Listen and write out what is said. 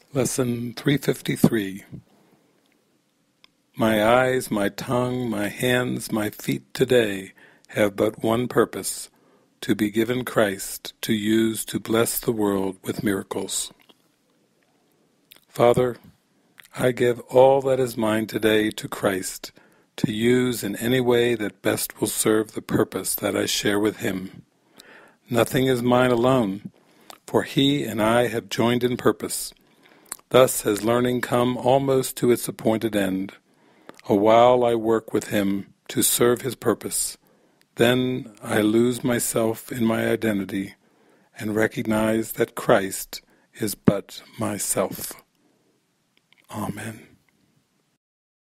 Lesson 353. My eyes, my tongue, my hands, my feet today have but one purpose, to be given Christ to use to bless the world with miracles. Father, I give all that is mine today to Christ, to use in any way that best will serve the purpose that I share with Him. Nothing is mine alone, for He and I have joined in purpose. Thus has learning come almost to its appointed end. A while I work with Him to serve His purpose. Then I lose myself in my identity and recognize that Christ is but myself. Amen.